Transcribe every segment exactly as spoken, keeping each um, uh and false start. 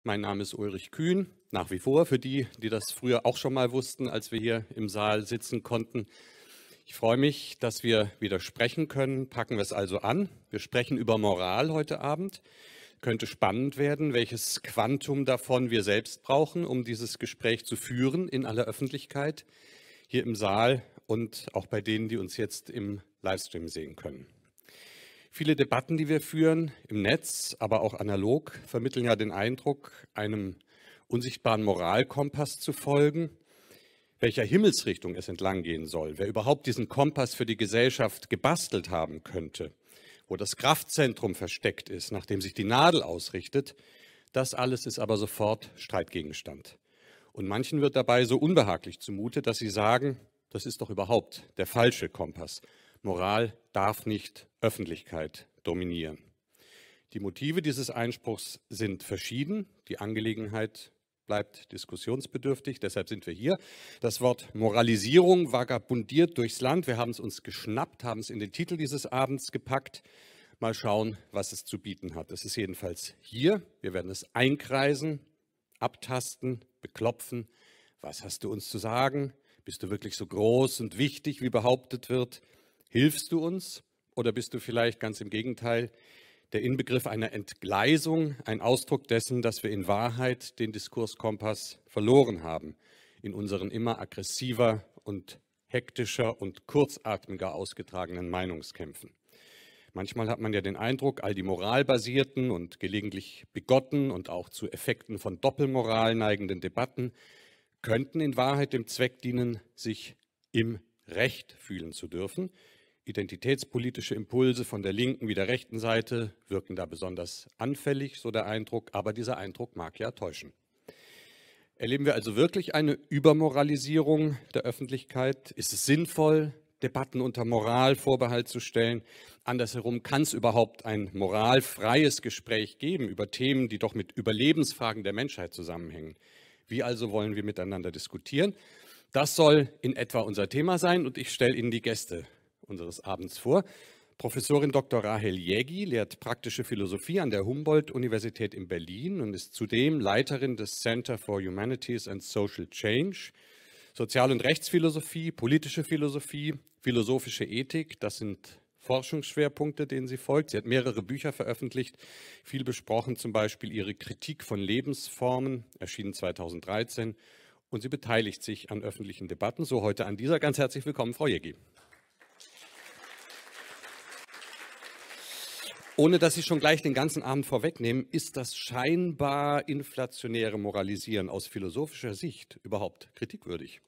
Mein Name ist Ulrich Kühn, nach wie vor für die, die das früher auch schon mal wussten, als wir hier im Saal sitzen konnten. Ich freue mich, dass wir wieder sprechen können. Packen wir es also an. Wir sprechen über Moral heute Abend. Könnte spannend werden, welches Quantum davon wir selbst brauchen, um dieses Gespräch zu führen in aller Öffentlichkeit, hier im Saal und auch bei denen, die uns jetzt im Livestream sehen können. Viele Debatten, die wir führen, im Netz, aber auch analog, vermitteln ja den Eindruck, einem unsichtbaren Moralkompass zu folgen, welcher Himmelsrichtung es entlang gehen soll, wer überhaupt diesen Kompass für die Gesellschaft gebastelt haben könnte, wo das Kraftzentrum versteckt ist, nach dem sich die Nadel ausrichtet, das alles ist aber sofort Streitgegenstand. Und manchen wird dabei so unbehaglich zumute, dass sie sagen, das ist doch überhaupt der falsche Kompass. Moral darf nicht Öffentlichkeit dominieren. Die Motive dieses Einspruchs sind verschieden. Die Angelegenheit bleibt diskussionsbedürftig, deshalb sind wir hier. Das Wort Moralisierung vagabundiert durchs Land. Wir haben es uns geschnappt, haben es in den Titel dieses Abends gepackt. Mal schauen, was es zu bieten hat. Es ist jedenfalls hier. Wir werden es einkreisen, abtasten, beklopfen. Was hast du uns zu sagen? Bist du wirklich so groß und wichtig, wie behauptet wird? Hilfst du uns oder bist du vielleicht ganz im Gegenteil der Inbegriff einer Entgleisung, ein Ausdruck dessen, dass wir in Wahrheit den Diskurskompass verloren haben, in unseren immer aggressiver und hektischer und kurzatmiger ausgetragenen Meinungskämpfen? Manchmal hat man ja den Eindruck, all die moralbasierten und gelegentlich bigotten und auch zu Effekten von Doppelmoral neigenden Debatten könnten in Wahrheit dem Zweck dienen, sich im Recht fühlen zu dürfen. Identitätspolitische Impulse von der linken wie der rechten Seite wirken da besonders anfällig, so der Eindruck, aber dieser Eindruck mag ja täuschen. Erleben wir also wirklich eine Übermoralisierung der Öffentlichkeit? Ist es sinnvoll, Debatten unter Moralvorbehalt zu stellen? Andersherum, kann es überhaupt ein moralfreies Gespräch geben über Themen, die doch mit Überlebensfragen der Menschheit zusammenhängen? Wie also wollen wir miteinander diskutieren? Das soll in etwa unser Thema sein und ich stelle Ihnen die Gäste unseres Abends vor. Professorin Doktor Rahel Jägi lehrt praktische Philosophie an der Humboldt-Universität in Berlin und ist zudem Leiterin des Center for Humanities and Social Change. Sozial- und Rechtsphilosophie, politische Philosophie, philosophische Ethik, das sind Forschungsschwerpunkte, denen sie folgt. Sie hat mehrere Bücher veröffentlicht, viel besprochen, zum Beispiel ihre Kritik von Lebensformen, erschienen zweitausenddreizehn. Und sie beteiligt sich an öffentlichen Debatten. So heute an dieser. Ganz herzlich willkommen, Frau Jägi. Ohne dass Sie schon gleich den ganzen Abend vorwegnehmen, ist das scheinbar inflationäre Moralisieren aus philosophischer Sicht überhaupt kritikwürdig?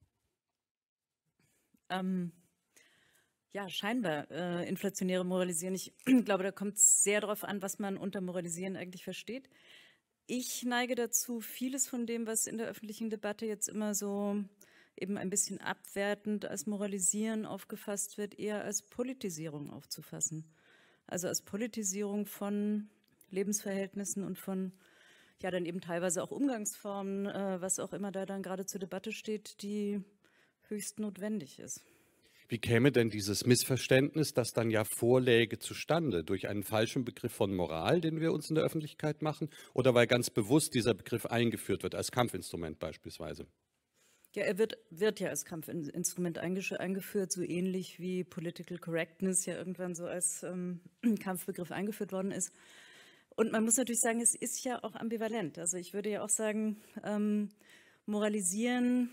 Ähm, ja, scheinbar äh, inflationäre Moralisieren. Ich glaube, da kommt es sehr darauf an, was man unter Moralisieren eigentlich versteht. Ich neige dazu, vieles von dem, was in der öffentlichen Debatte jetzt immer so eben ein bisschen abwertend als Moralisieren aufgefasst wird, eher als Politisierung aufzufassen. Also als Politisierung von Lebensverhältnissen und von, ja, dann eben teilweise auch Umgangsformen, äh, was auch immer da dann gerade zur Debatte steht, die höchst notwendig ist. Wie käme denn dieses Missverständnis, das dann ja vorläge, zustande? Durch einen falschen Begriff von Moral, den wir uns in der Öffentlichkeit machen? Oder weil ganz bewusst dieser Begriff eingeführt wird, als Kampfinstrument beispielsweise? Ja, er wird, wird ja als Kampfinstrument eingeführt, so ähnlich wie Political Correctness ja irgendwann so als ähm, Kampfbegriff eingeführt worden ist. Und man muss natürlich sagen, es ist ja auch ambivalent. Also ich würde ja auch sagen, ähm, Moralisieren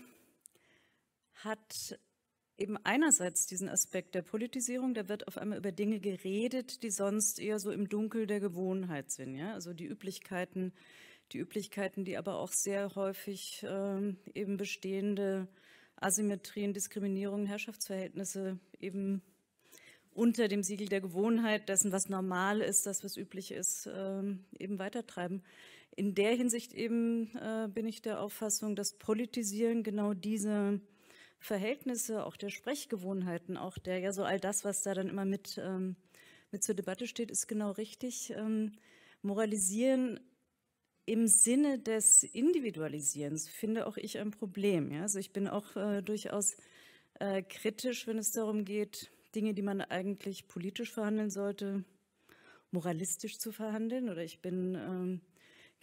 hat eben einerseits diesen Aspekt der Politisierung, da wird auf einmal über Dinge geredet, die sonst eher so im Dunkel der Gewohnheit sind. Ja? Also die Üblichkeiten, die Üblichkeiten, die aber auch sehr häufig ähm, eben bestehende Asymmetrien, Diskriminierungen, Herrschaftsverhältnisse eben unter dem Siegel der Gewohnheit, dessen, was normal ist, das, was üblich ist, ähm, eben weitertreiben. In der Hinsicht eben äh, bin ich der Auffassung, dass Politisieren genau diese Verhältnisse, auch der Sprechgewohnheiten, auch der, ja so all das, was da dann immer mit, ähm, mit zur Debatte steht, ist genau richtig. Ähm, Moralisieren im Sinne des Individualisierens finde auch ich ein Problem. Ja? Also ich bin auch äh, durchaus äh, kritisch, wenn es darum geht, Dinge, die man eigentlich politisch verhandeln sollte, moralistisch zu verhandeln. Oder ich bin ähm,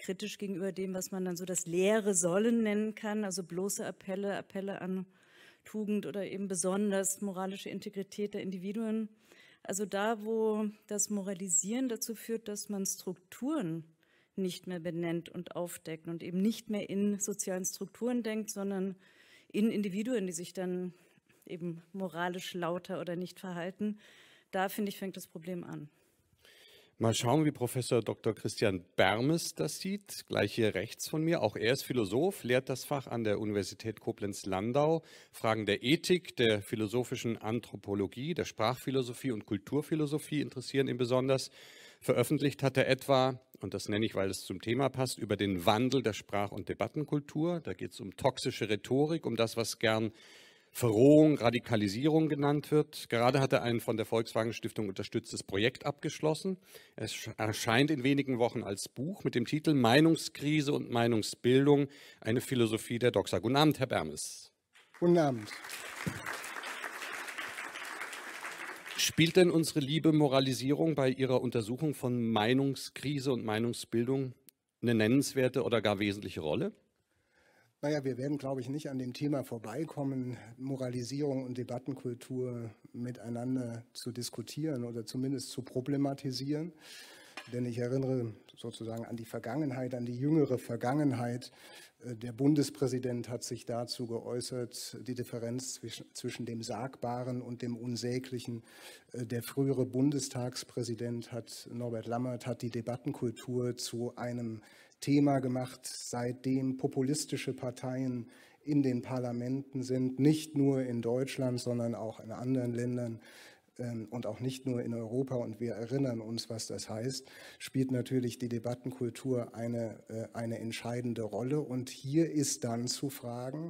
kritisch gegenüber dem, was man dann so das leere Sollen nennen kann, also bloße Appelle, Appelle an Tugend oder eben besonders moralische Integrität der Individuen. Also da, wo das Moralisieren dazu führt, dass man Strukturen nicht mehr benennt und aufdeckt und eben nicht mehr in sozialen Strukturen denkt, sondern in Individuen, die sich dann eben moralisch lauter oder nicht verhalten, da, finde ich, fängt das Problem an. Mal schauen, wie Professor Doktor Christian Bermes das sieht, gleich hier rechts von mir. Auch er ist Philosoph, lehrt das Fach an der Universität Koblenz-Landau. Fragen der Ethik, der philosophischen Anthropologie, der Sprachphilosophie und Kulturphilosophie interessieren ihn besonders. Veröffentlicht hat er etwa, und das nenne ich, weil es zum Thema passt, über den Wandel der Sprach- und Debattenkultur. Da geht es um toxische Rhetorik, um das, was gern Verrohung, Radikalisierung genannt wird. Gerade hat er ein von der Volkswagen Stiftung unterstütztes Projekt abgeschlossen. Es erscheint in wenigen Wochen als Buch mit dem Titel Meinungskrise und Meinungsbildung, eine Philosophie der Doxa. Guten Abend, Herr Bermes. Guten Abend. Spielt denn unsere liebe Moralisierung bei Ihrer Untersuchung von Meinungskrise und Meinungsbildung eine nennenswerte oder gar wesentliche Rolle? Naja, wir werden, glaube ich, nicht an dem Thema vorbeikommen, Moralisierung und Debattenkultur miteinander zu diskutieren oder zumindest zu problematisieren. Denn ich erinnere sozusagen an die Vergangenheit, an die jüngere Vergangenheit. Der Bundespräsident hat sich dazu geäußert, die Differenz zwischen dem Sagbaren und dem Unsäglichen. Der frühere Bundestagspräsident hat, Norbert Lammert, hat die Debattenkultur zu einem Thema gemacht, seitdem populistische Parteien in den Parlamenten sind, nicht nur in Deutschland, sondern auch in anderen Ländern ähm, und auch nicht nur in Europa. Und wir erinnern uns, was das heißt, spielt natürlich die Debattenkultur eine, äh, eine entscheidende Rolle. Und hier ist dann zu fragen,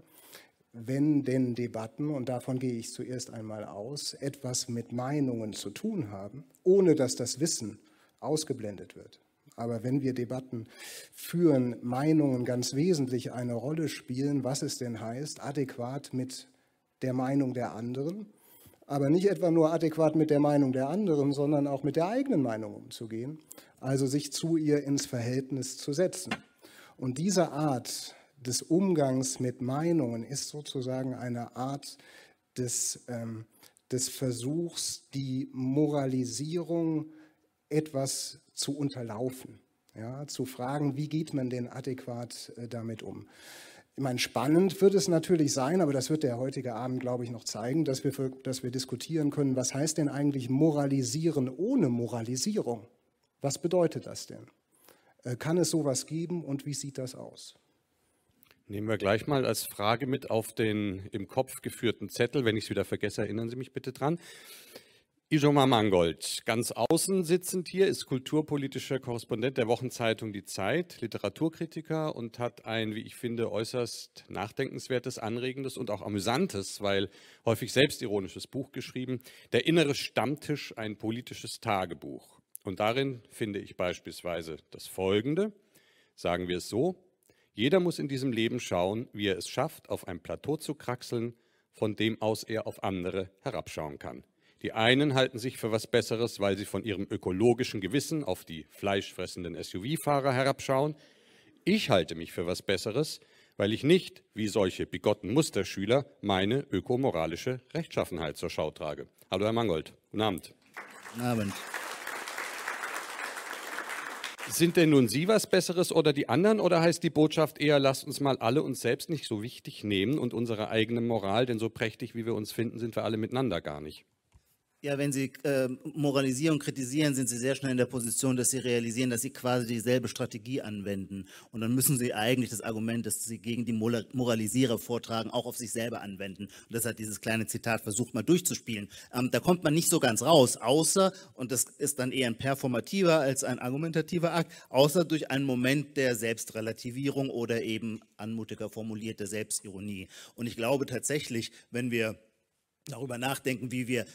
wenn denn Debatten, und davon gehe ich zuerst einmal aus, etwas mit Meinungen zu tun haben, ohne dass das Wissen ausgeblendet wird. Aber wenn wir Debatten führen, Meinungen ganz wesentlich eine Rolle spielen, was es denn heißt, adäquat mit der Meinung der anderen, aber nicht etwa nur adäquat mit der Meinung der anderen, sondern auch mit der eigenen Meinung umzugehen, also sich zu ihr ins Verhältnis zu setzen. Und diese Art des Umgangs mit Meinungen ist sozusagen eine Art des, ähm, des Versuchs, die Moralisierung etwas zu unterlaufen, ja, zu fragen, wie geht man denn adäquat äh, damit um. Ich meine, spannend wird es natürlich sein, aber das wird der heutige Abend, glaube ich, noch zeigen, dass wir, für, dass wir diskutieren können, was heißt denn eigentlich moralisieren ohne Moralisierung? Was bedeutet das denn? Äh, kann es sowas geben und wie sieht das aus? Nehmen wir gleich mal als Frage mit auf den im Kopf geführten Zettel. Wenn ich es wieder vergesse, erinnern Sie mich bitte dran. Ijoma Mangold, ganz außen sitzend hier, ist kulturpolitischer Korrespondent der Wochenzeitung Die Zeit, Literaturkritiker und hat ein, wie ich finde, äußerst nachdenkenswertes, anregendes und auch amüsantes, weil häufig selbstironisches Buch geschrieben, Der innere Stammtisch, ein politisches Tagebuch. Und darin finde ich beispielsweise das Folgende, sagen wir es so: Jeder muss in diesem Leben schauen, wie er es schafft, auf ein Plateau zu kraxeln, von dem aus er auf andere herabschauen kann. Die einen halten sich für was Besseres, weil sie von ihrem ökologischen Gewissen auf die fleischfressenden S U V-Fahrer herabschauen. Ich halte mich für was Besseres, weil ich nicht, wie solche bigotten Musterschüler, meine ökomoralische Rechtschaffenheit zur Schau trage. Hallo Herr Mangold, guten Abend. Guten Abend. Sind denn nun Sie was Besseres oder die anderen, oder heißt die Botschaft eher, lasst uns mal alle uns selbst nicht so wichtig nehmen und unsere eigene Moral, denn so prächtig, wie wir uns finden, sind wir alle miteinander gar nicht? Ja, wenn Sie äh, moralisieren und kritisieren, sind Sie sehr schnell in der Position, dass Sie realisieren, dass Sie quasi dieselbe Strategie anwenden. Und dann müssen Sie eigentlich das Argument, das Sie gegen die Moralisierer vortragen, auch auf sich selber anwenden. Und das hat dieses kleine Zitat versucht mal durchzuspielen. Ähm, da kommt man nicht so ganz raus, außer, und das ist dann eher ein performativer als ein argumentativer Akt, außer durch einen Moment der Selbstrelativierung oder eben anmutiger formulierte Selbstironie. Und ich glaube tatsächlich, wenn wir darüber nachdenken, wie wir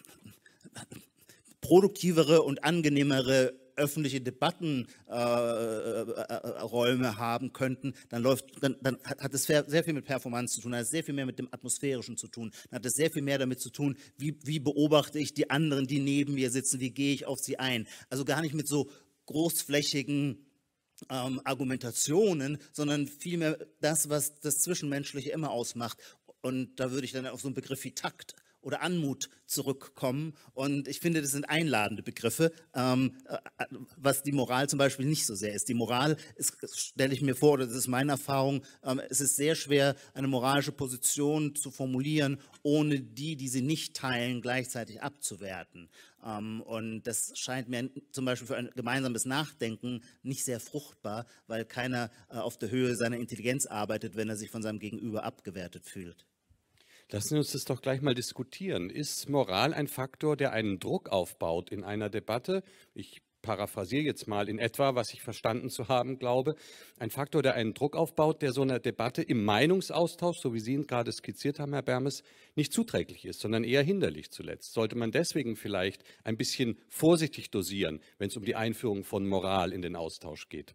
produktivere und angenehmere öffentliche Debattenräume äh, haben könnten, dann, läuft, dann, dann hat es sehr, sehr viel mit Performance zu tun, hat es sehr viel mehr mit dem Atmosphärischen zu tun, dann hat es sehr viel mehr damit zu tun, wie, wie beobachte ich die anderen, die neben mir sitzen, wie gehe ich auf sie ein. Also gar nicht mit so großflächigen ähm, Argumentationen, sondern vielmehr das, was das Zwischenmenschliche immer ausmacht. Und da würde ich dann auf so einen Begriff wie Takt oder Anmut zurückkommen. Und ich finde, das sind einladende Begriffe, ähm, äh, was die Moral zum Beispiel nicht so sehr ist. Die Moral, ist, stelle ich mir vor, oder das ist meine Erfahrung, ähm, es ist sehr schwer, eine moralische Position zu formulieren, ohne die, die sie nicht teilen, gleichzeitig abzuwerten. Ähm, und das scheint mir zum Beispiel für ein gemeinsames Nachdenken nicht sehr fruchtbar, weil keiner äh, auf der Höhe seiner Intelligenz arbeitet, wenn er sich von seinem Gegenüber abgewertet fühlt. Lassen Sie uns das doch gleich mal diskutieren. Ist Moral ein Faktor, der einen Druck aufbaut in einer Debatte? Ich paraphrasiere jetzt mal in etwa, was ich verstanden zu haben glaube. Ein Faktor, der einen Druck aufbaut, der so einer Debatte im Meinungsaustausch, so wie Sie ihn gerade skizziert haben, Herr Bermes, nicht zuträglich ist, sondern eher hinderlich zuletzt. Sollte man deswegen vielleicht ein bisschen vorsichtig dosieren, wenn es um die Einführung von Moral in den Austausch geht?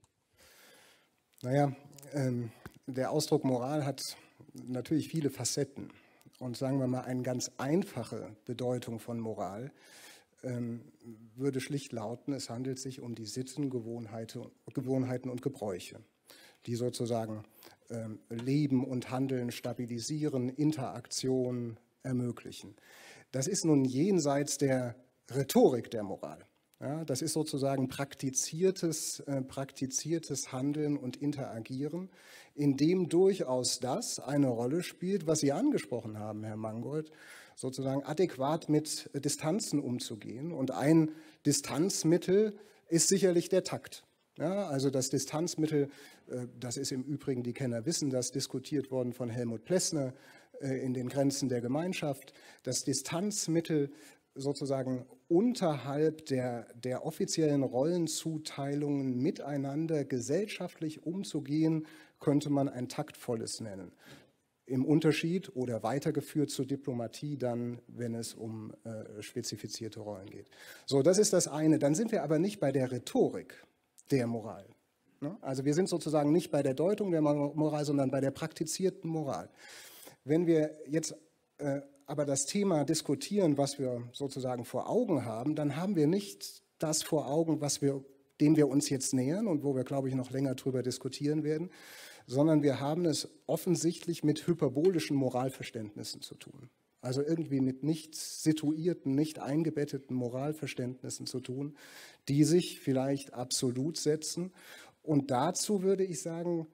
Naja, ähm, der Ausdruck Moral hat natürlich viele Facetten. Und sagen wir mal, eine ganz einfache Bedeutung von Moral ähm, würde schlicht lauten, es handelt sich um die Sitten, Gewohnheiten, Gewohnheiten und Gebräuche, die sozusagen ähm, Leben und Handeln stabilisieren, Interaktion ermöglichen. Das ist nun jenseits der Rhetorik der Moral. Ja, das ist sozusagen praktiziertes, äh, praktiziertes Handeln und Interagieren, in dem durchaus das eine Rolle spielt, was Sie angesprochen haben, Herr Mangold, sozusagen adäquat mit Distanzen umzugehen. Und ein Distanzmittel ist sicherlich der Takt. Ja, also das Distanzmittel, äh, das ist im Übrigen, die Kenner wissen, das diskutiert worden von Helmut Plessner äh, in den Grenzen der Gemeinschaft. Das Distanzmittel sozusagen unterhalb der, der offiziellen Rollenzuteilungen miteinander gesellschaftlich umzugehen, könnte man ein taktvolles nennen. Im Unterschied oder weitergeführt zur Diplomatie dann, wenn es um äh, spezifizierte Rollen geht. So, das ist das eine. Dann sind wir aber nicht bei der Rhetorik der Moral. Ne? Also wir sind sozusagen nicht bei der Deutung der Moral, sondern bei der praktizierten Moral. Wenn wir jetzt äh, aber das Thema diskutieren, was wir sozusagen vor Augen haben, dann haben wir nicht das vor Augen, was wir, dem wir uns jetzt nähern und wo wir, glaube ich, noch länger drüber diskutieren werden, sondern wir haben es offensichtlich mit hyperbolischen Moralverständnissen zu tun. Also irgendwie mit nicht situierten, nicht eingebetteten Moralverständnissen zu tun, die sich vielleicht absolut setzen. Und dazu würde ich sagen,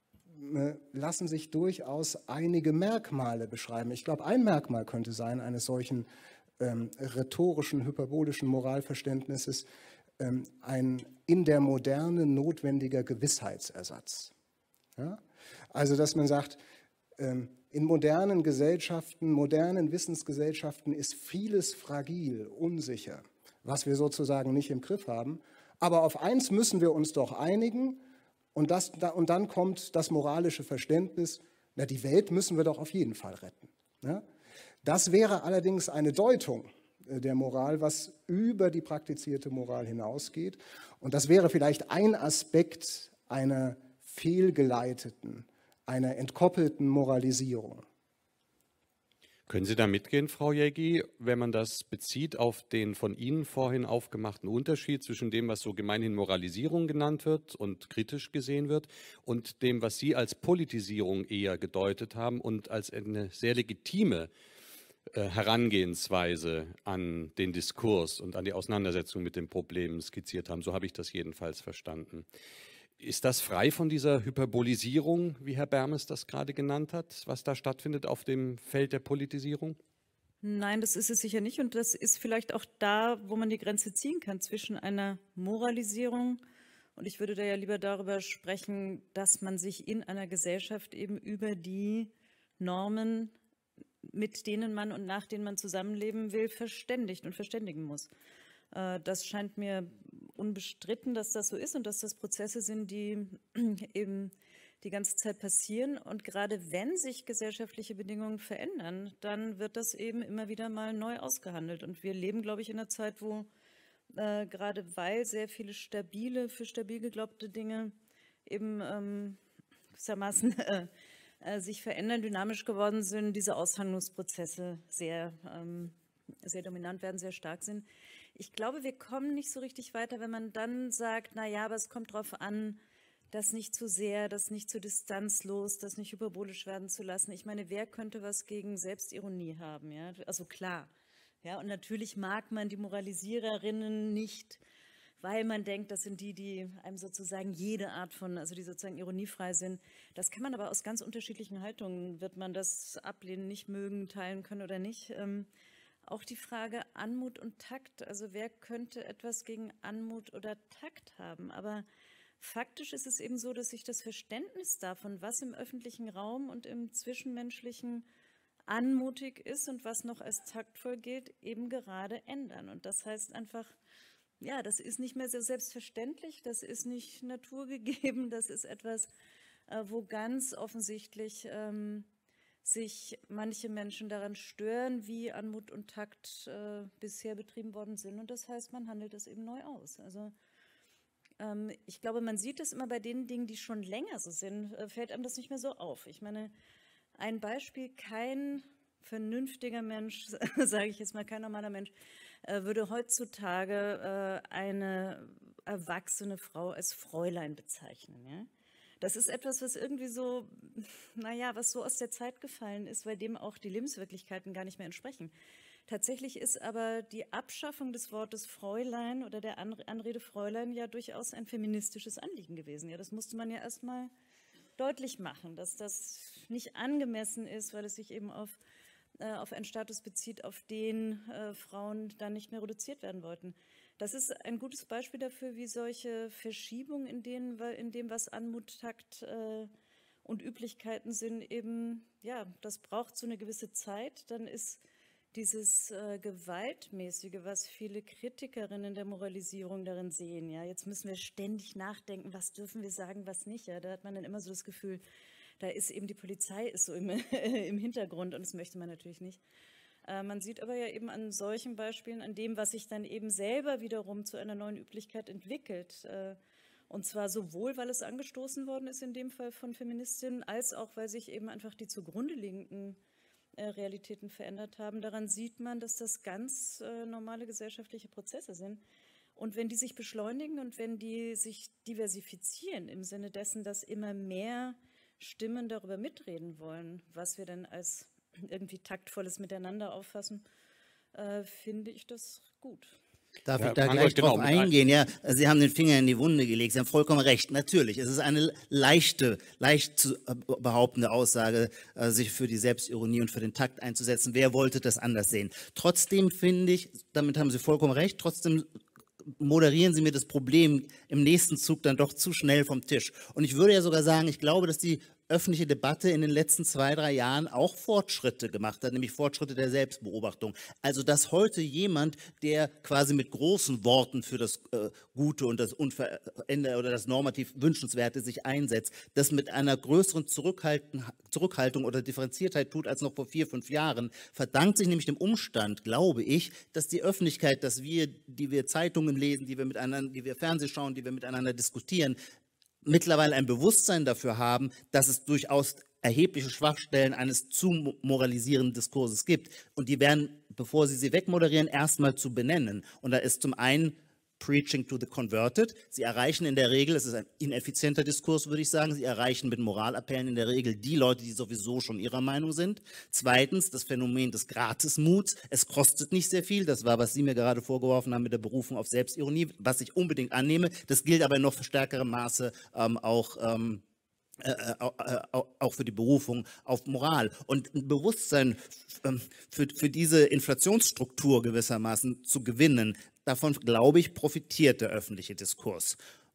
lassen sich durchaus einige Merkmale beschreiben. Ich glaube, ein Merkmal könnte sein eines solchen ähm, rhetorischen, hyperbolischen Moralverständnisses ähm, ein in der Moderne notwendiger Gewissheitsersatz. Ja? Also, dass man sagt, ähm, in modernen Gesellschaften, modernen Wissensgesellschaften ist vieles fragil, unsicher, was wir sozusagen nicht im Griff haben. Aber auf eins müssen wir uns doch einigen. Und, das, und dann kommt das moralische Verständnis, na, die Welt müssen wir doch auf jeden Fall retten. Ja? Das wäre allerdings eine Deutung der Moral, was über die praktizierte Moral hinausgeht. Und das wäre vielleicht ein Aspekt einer fehlgeleiteten, einer entkoppelten Moralisierung. Können Sie da mitgehen, Frau Jägi, wenn man das bezieht auf den von Ihnen vorhin aufgemachten Unterschied zwischen dem, was so gemeinhin Moralisierung genannt wird und kritisch gesehen wird, und dem, was Sie als Politisierung eher gedeutet haben und als eine sehr legitime äh, Herangehensweise an den Diskurs und an die Auseinandersetzung mit den Problemen skizziert haben? So habe ich das jedenfalls verstanden. Ist das frei von dieser Hyperbolisierung, wie Herr Bermes das gerade genannt hat, was da stattfindet auf dem Feld der Politisierung? Nein, das ist es sicher nicht. Und das ist vielleicht auch da, wo man die Grenze ziehen kann zwischen einer Moralisierung. Und ich würde da ja lieber darüber sprechen, dass man sich in einer Gesellschaft eben über die Normen, mit denen man und nach denen man zusammenleben will, verständigt und verständigen muss. Das scheint mir unbestritten, dass das so ist und dass das Prozesse sind, die eben die ganze Zeit passieren. Und gerade wenn sich gesellschaftliche Bedingungen verändern, dann wird das eben immer wieder mal neu ausgehandelt. Und wir leben, glaube ich, in einer Zeit, wo äh, gerade weil sehr viele stabile, für stabil geglaubte Dinge eben ähm, gewissermaßen äh, äh, sich verändern, dynamisch geworden sind, diese Aushandlungsprozesse sehr, ähm, sehr dominant werden, sehr stark sind. Ich glaube, wir kommen nicht so richtig weiter, wenn man dann sagt, na ja, aber es kommt darauf an, das nicht zu sehr, das nicht zu distanzlos, das nicht hyperbolisch werden zu lassen. Ich meine, wer könnte was gegen Selbstironie haben? Ja? Also klar. Ja? Und natürlich mag man die Moralisiererinnen nicht, weil man denkt, das sind die, die einem sozusagen jede Art von, also die sozusagen ironiefrei sind. Das kann man aber aus ganz unterschiedlichen Haltungen, wird man das ablehnen, nicht mögen, teilen können oder nicht. Ähm, auch die Frage Anmut und Takt, also wer könnte etwas gegen Anmut oder Takt haben? Aber faktisch ist es eben so, dass sich das Verständnis davon, was im öffentlichen Raum und im Zwischenmenschlichen anmutig ist und was noch als taktvoll gilt, eben gerade ändern. Und das heißt einfach, ja, das ist nicht mehr so selbstverständlich, das ist nicht naturgegeben, das ist etwas, äh, wo ganz offensichtlich ähm, sich manche Menschen daran stören, wie Anmut und Takt äh, bisher betrieben worden sind. Und das heißt, man handelt das eben neu aus. Also ähm, ich glaube, man sieht es immer bei den Dingen, die schon länger so sind, äh, fällt einem das nicht mehr so auf. Ich meine, ein Beispiel, kein vernünftiger Mensch, sage ich jetzt mal, kein normaler Mensch, würde heutzutage äh, eine erwachsene Frau als Fräulein bezeichnen. Ja? Das ist etwas, was irgendwie so, naja, was so aus der Zeit gefallen ist, weil dem auch die Lebenswirklichkeiten gar nicht mehr entsprechen. Tatsächlich ist aber die Abschaffung des Wortes Fräulein oder der Anrede Fräulein ja durchaus ein feministisches Anliegen gewesen. Ja, das musste man ja erstmal deutlich machen, dass das nicht angemessen ist, weil es sich eben auf auf einen Status bezieht, auf den äh, Frauen dann nicht mehr reduziert werden wollten. Das ist ein gutes Beispiel dafür, wie solche Verschiebungen in, denen, in dem, was Anmut, Takt äh, und Üblichkeiten sind, eben, ja, das braucht so eine gewisse Zeit. Dann ist dieses äh, Gewaltmäßige, was viele Kritikerinnen der Moralisierung darin sehen, ja, jetzt müssen wir ständig nachdenken, was dürfen wir sagen, was nicht, ja, da hat man dann immer so das Gefühl, da ist eben die Polizei ist so im, im Hintergrund und das möchte man natürlich nicht. Äh, man sieht aber ja eben an solchen Beispielen, an dem, was sich dann eben selber wiederum zu einer neuen Üblichkeit entwickelt. Äh, und zwar sowohl, weil es angestoßen worden ist, in dem Fall von Feministinnen, als auch, weil sich eben einfach die zugrunde liegenden äh, Realitäten verändert haben. Daran sieht man, dass das ganz äh, normale gesellschaftliche Prozesse sind. Und wenn die sich beschleunigen und wenn die sich diversifizieren, im Sinne dessen, dass immer mehr Stimmen darüber mitreden wollen, was wir denn als irgendwie taktvolles Miteinander auffassen, äh, finde ich das gut. Darf ja, ich da gleich genau, drauf eingehen? Ja, Sie haben den Finger in die Wunde gelegt. Sie haben vollkommen recht. Natürlich, es ist eine leichte, leicht zu behauptende Aussage, sich für die Selbstironie und für den Takt einzusetzen. Wer wollte das anders sehen? Trotzdem finde ich, damit haben Sie vollkommen recht, trotzdem moderieren Sie mir das Problem im nächsten Zug dann doch zu schnell vom Tisch. Und ich würde ja sogar sagen, ich glaube, dass die öffentliche Debatte in den letzten zwei, drei Jahren auch Fortschritte gemacht hat, nämlich Fortschritte der Selbstbeobachtung. Also dass heute jemand, der quasi mit großen Worten für das äh, Gute und das Unveränderte oder das normativ Wünschenswerte sich einsetzt, das mit einer größeren Zurückhalten, Zurückhaltung oder Differenziertheit tut als noch vor vier, fünf Jahren, verdankt sich nämlich dem Umstand, glaube ich, dass die Öffentlichkeit, dass wir, die wir Zeitungen lesen, die wir miteinander, die wir Fernsehen schauen, die wir miteinander diskutieren, mittlerweile ein Bewusstsein dafür haben, dass es durchaus erhebliche Schwachstellen eines zu moralisierenden Diskurses gibt. Und die werden, bevor sie sie wegmoderieren, erstmal zu benennen. Und da ist zum einen Preaching to the Converted. Sie erreichen in der Regel, es ist ein ineffizienter Diskurs, würde ich sagen, sie erreichen mit Moralappellen in der Regel die Leute, die sowieso schon ihrer Meinung sind. Zweitens, das Phänomen des Gratismuts. Es kostet nicht sehr viel, das war, was Sie mir gerade vorgeworfen haben mit der Berufung auf Selbstironie, was ich unbedingt annehme. Das gilt aber in noch stärkerem Maße ähm, auch ähm, Äh, äh, auch für die Berufung auf Moral. Und ein Bewusstsein für, für diese Inflationsstruktur gewissermaßen zu gewinnen, davon, glaube ich, profitiert der öffentliche Diskurs.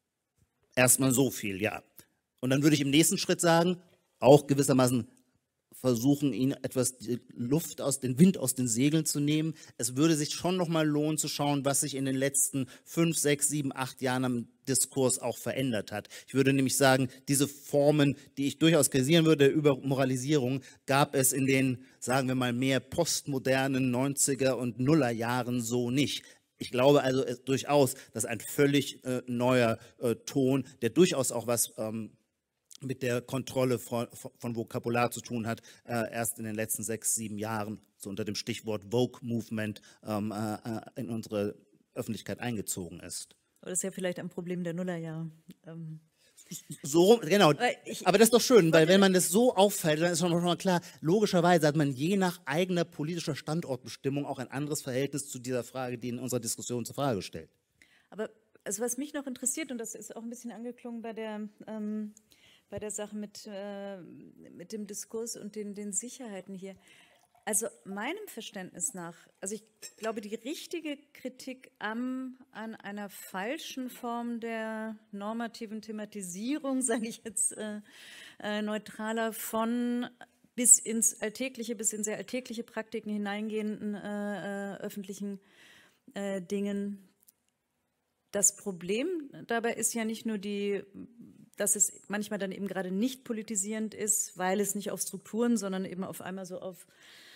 Erstmal so viel, ja. Und dann würde ich im nächsten Schritt sagen, auch gewissermaßen versuchen, ihnen etwas die Luft aus den Wind aus den Segeln zu nehmen. Es würde sich schon nochmal lohnen zu schauen, was sich in den letzten fünf, sechs, sieben, acht Jahren am Diskurs auch verändert hat. Ich würde nämlich sagen, diese Formen, die ich durchaus kritisieren würde, der Übermoralisierung, gab es in den, sagen wir mal, mehr postmodernen neunziger und Nuller Jahren so nicht. Ich glaube also es, durchaus, dass ein völlig äh, neuer äh, Ton, der durchaus auch was ähm, mit der Kontrolle von, von Vokabular zu tun hat, äh, erst in den letzten sechs, sieben Jahren, so unter dem Stichwort Woke-Movement, ähm, äh, in unsere Öffentlichkeit eingezogen ist. Aber das ist ja vielleicht ein Problem der Nullerjahre. Ähm, So, genau. Ich, Aber das ist doch schön, weil wenn man das so auffällt, dann ist schon mal klar, logischerweise hat man je nach eigener politischer Standortbestimmung auch ein anderes Verhältnis zu dieser Frage, die in unserer Diskussion zur Frage stellt. Aber also was mich noch interessiert, und das ist auch ein bisschen angeklungen bei der, ähm, bei der Sache mit, äh, mit dem Diskurs und den, den Sicherheiten hier. Also meinem Verständnis nach, also ich glaube, die richtige Kritik am, an einer falschen Form der normativen Thematisierung, sage ich jetzt äh, äh, neutraler, von bis ins Alltägliche, bis in sehr alltägliche Praktiken hineingehenden äh, äh, öffentlichen äh, Dingen. Das Problem dabei ist ja nicht nur die, dass es manchmal dann eben gerade nicht politisierend ist, weil es nicht auf Strukturen, sondern eben auf einmal so auf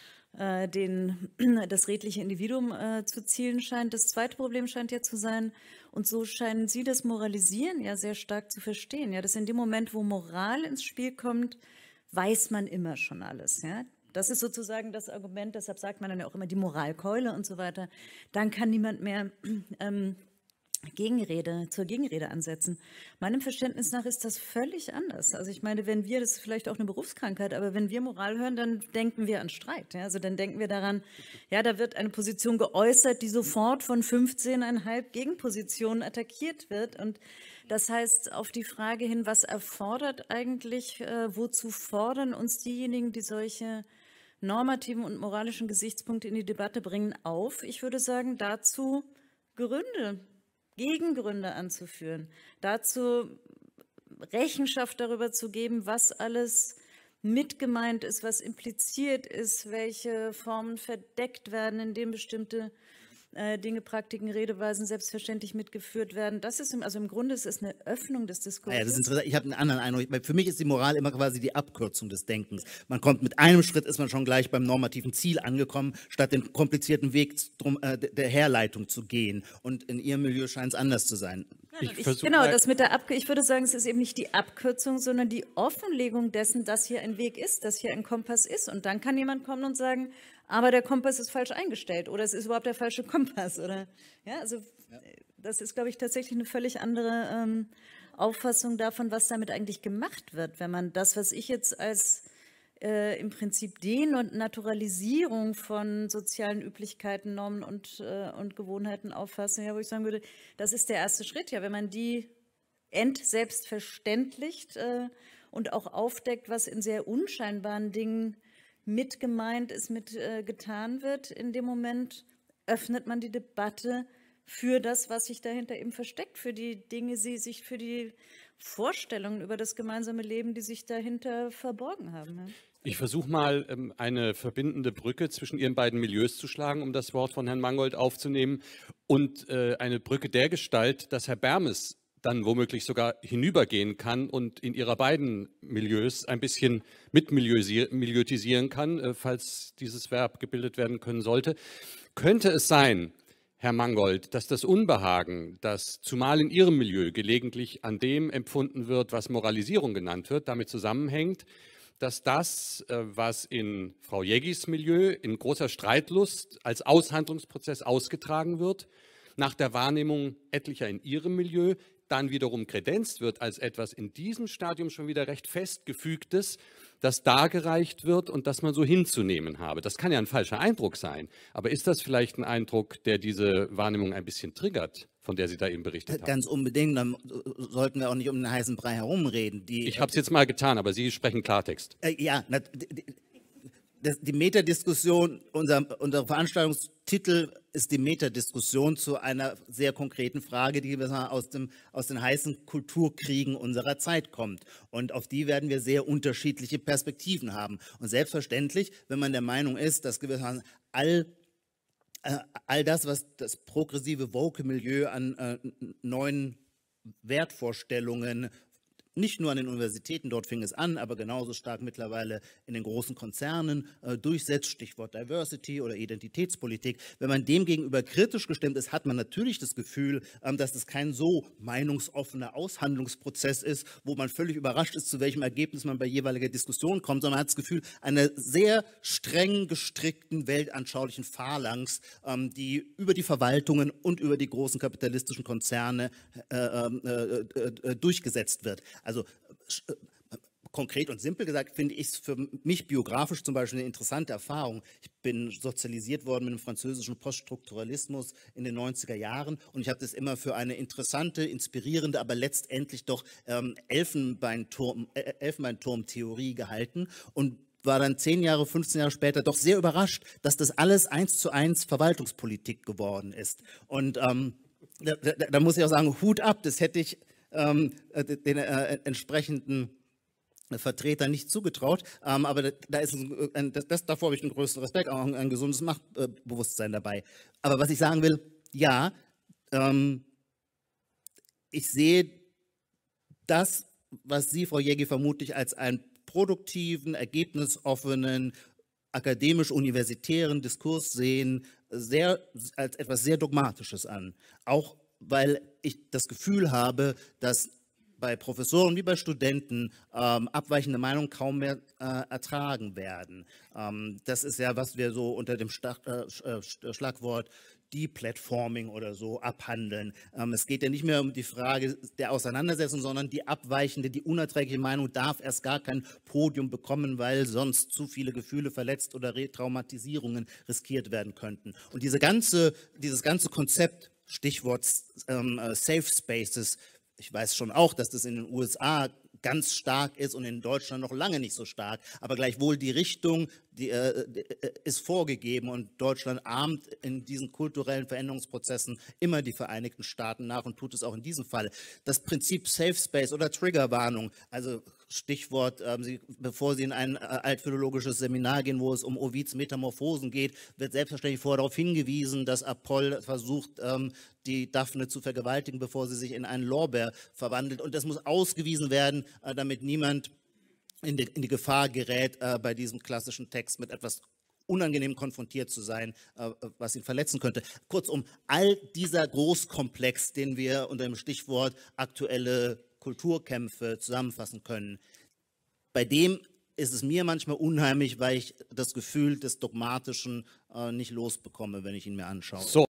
äh, den, das redliche Individuum äh, zu zielen scheint. Das zweite Problem scheint ja zu sein, und so scheinen Sie das Moralisieren ja sehr stark zu verstehen, ja, dass in dem Moment, wo Moral ins Spiel kommt, weiß man immer schon alles, ja. Das ist sozusagen das Argument, deshalb sagt man dann ja auch immer die Moralkeule und so weiter. Dann kann niemand mehr ähm, Gegenrede, zur Gegenrede ansetzen. Meinem Verständnis nach ist das völlig anders. Also ich meine, wenn wir, das ist vielleicht auch eine Berufskrankheit, aber wenn wir Moral hören, dann denken wir an Streit. Ja? Also dann denken wir daran, ja, da wird eine Position geäußert, die sofort von fünfzehn Komma fünf Gegenpositionen attackiert wird. Und das heißt, auf die Frage hin, was erfordert eigentlich, äh, wozu fordern uns diejenigen, die solche normativen und moralischen Gesichtspunkte in die Debatte bringen, auf? Ich würde sagen, dazu Gründe, Gegengründe anzuführen, dazu Rechenschaft darüber zu geben, was alles mitgemeint ist, was impliziert ist, welche Formen verdeckt werden, indem bestimmte äh, Dinge, Praktiken, Redeweisen selbstverständlich mitgeführt werden. Das ist, im, also im Grunde ist es eine Öffnung des Diskurses. Ja, das ist interessant. Ich habe einen anderen Eindruck. Für mich ist die Moral immer quasi die Abkürzung des Denkens. Man kommt mit einem Schritt, ist man schon gleich beim normativen Ziel angekommen, statt den komplizierten Weg drum, äh, der Herleitung zu gehen. Und in Ihrem Milieu scheint es anders zu sein. Ich ich, genau, das mit der Abkürzung, ich würde sagen, es ist eben nicht die Abkürzung, sondern die Offenlegung dessen, dass hier ein Weg ist, dass hier ein Kompass ist. Und dann kann jemand kommen und sagen, aber der Kompass ist falsch eingestellt oder es ist überhaupt der falsche Kompass. Oder, ja, also ja. Das ist, glaube ich, tatsächlich eine völlig andere ähm, Auffassung davon, was damit eigentlich gemacht wird, wenn man das, was ich jetzt als äh, im Prinzip Den- und Naturalisierung von sozialen Üblichkeiten, Normen und, äh, und Gewohnheiten auffasse, ja, wo ich sagen würde, das ist der erste Schritt, ja, wenn man die entselbstverständlicht äh, und auch aufdeckt, was in sehr unscheinbaren Dingen mit gemeint ist, mit äh, getan wird, in dem Moment öffnet man die Debatte für das, was sich dahinter eben versteckt, für die Dinge, die sich, für die Vorstellungen über das gemeinsame Leben, die sich dahinter verborgen haben. Ja. Ich versuche mal, ähm, eine verbindende Brücke zwischen Ihren beiden Milieus zu schlagen, um das Wort von Herrn Mangold aufzunehmen, und äh, eine Brücke der Gestalt, dass Herr Bermes dann womöglich sogar hinübergehen kann und in ihrer beiden Milieus ein bisschen mitmilieuisieren kann, äh, falls dieses Verb gebildet werden können sollte. Könnte es sein, Herr Mangold, dass das Unbehagen, das zumal in Ihrem Milieu gelegentlich an dem empfunden wird, was Moralisierung genannt wird, damit zusammenhängt, dass das, äh, was in Frau Jäggis Milieu in großer Streitlust als Aushandlungsprozess ausgetragen wird, nach der Wahrnehmung etlicher in Ihrem Milieu dann wiederum kredenzt wird als etwas in diesem Stadium schon wieder recht festgefügtes, das dargereicht wird und das man so hinzunehmen habe. Das kann ja ein falscher Eindruck sein, aber ist das vielleicht ein Eindruck, der diese Wahrnehmung ein bisschen triggert, von der Sie da eben berichtet haben? Ganz unbedingt, dann sollten wir auch nicht um den heißen Brei herumreden. Die, ich habe es jetzt mal getan, aber Sie sprechen Klartext. Äh, ja, na, die, das, die Metadiskussion, unser, unser Veranstaltungstitel ist die Metadiskussion zu einer sehr konkreten Frage, die aus, dem, aus den heißen Kulturkriegen unserer Zeit kommt. Und auf die werden wir sehr unterschiedliche Perspektiven haben. Und selbstverständlich, wenn man der Meinung ist, dass gewissermaßen all, äh, all das, was das progressive Woke-Milieu an äh, neuen Wertvorstellungen, nicht nur an den Universitäten, dort fing es an, aber genauso stark mittlerweile in den großen Konzernen äh, durchsetzt, Stichwort Diversity oder Identitätspolitik. Wenn man dem gegenüber kritisch gestimmt ist, hat man natürlich das Gefühl, ähm, dass das kein so meinungsoffener Aushandlungsprozess ist, wo man völlig überrascht ist, zu welchem Ergebnis man bei jeweiliger Diskussion kommt, sondern man hat das Gefühl einer sehr streng gestrickten weltanschaulichen Phalanx, ähm, die über die Verwaltungen und über die großen kapitalistischen Konzerne äh, äh, äh, äh, durchgesetzt wird. Also äh, konkret und simpel gesagt finde ich es für mich biografisch zum Beispiel eine interessante Erfahrung. Ich bin sozialisiert worden mit dem französischen Poststrukturalismus in den neunziger Jahren und ich habe das immer für eine interessante, inspirierende, aber letztendlich doch ähm, Elfenbeinturm, äh, Elfenbeinturm-Theorie gehalten und war dann zehn Jahre, fünfzehn Jahre später doch sehr überrascht, dass das alles eins zu eins Verwaltungspolitik geworden ist. Und ähm, da, da, da muss ich auch sagen, Hut ab, das hätte ich ähm, den äh, entsprechenden Vertreter nicht zugetraut, ähm, aber da, da ist ein, ein, das, das, davor habe ich einen größten Respekt, auch ein, ein gesundes Machtbewusstsein dabei. Aber was ich sagen will, ja, ähm, ich sehe das, was Sie, Frau Jägi, vermutlich als einen produktiven, ergebnisoffenen, akademisch-universitären Diskurs sehen, sehr, als etwas sehr Dogmatisches an. Auch weil ich das Gefühl habe, dass bei Professoren wie bei Studenten ähm, abweichende Meinungen kaum mehr äh, ertragen werden. Ähm, das ist ja, was wir so unter dem Stach, äh, Schlagwort Deplatforming oder so abhandeln. Ähm, es geht ja nicht mehr um die Frage der Auseinandersetzung, sondern die abweichende, die unerträgliche Meinung darf erst gar kein Podium bekommen, weil sonst zu viele Gefühle verletzt oder Retraumatisierungen riskiert werden könnten. Und diese ganze, dieses ganze Konzept, Stichwort ähm, Safe Spaces, ich weiß schon auch, dass das in den U S A ganz stark ist und in Deutschland noch lange nicht so stark, aber gleichwohl die Richtung die, äh, die, äh, ist vorgegeben und Deutschland ahmt in diesen kulturellen Veränderungsprozessen immer die Vereinigten Staaten nach und tut es auch in diesem Fall. Das Prinzip Safe Space oder Triggerwarnung, also Stichwort, ähm, Sie, bevor Sie in ein äh, altphilologisches Seminar gehen, wo es um Ovids Metamorphosen geht, wird selbstverständlich vorher darauf hingewiesen, dass Apoll versucht, ähm, die Daphne zu vergewaltigen, bevor sie sich in einen Lorbeer verwandelt. Und das muss ausgewiesen werden, äh, damit niemand in die, in die Gefahr gerät, äh, bei diesem klassischen Text mit etwas unangenehm konfrontiert zu sein, äh, was ihn verletzen könnte. Kurzum, all dieser Großkomplex, den wir unter dem Stichwort aktuelle Kulturkämpfe zusammenfassen können, bei dem ist es mir manchmal unheimlich, weil ich das Gefühl des Dogmatischen äh, nicht losbekomme, wenn ich ihn mir anschaue. So.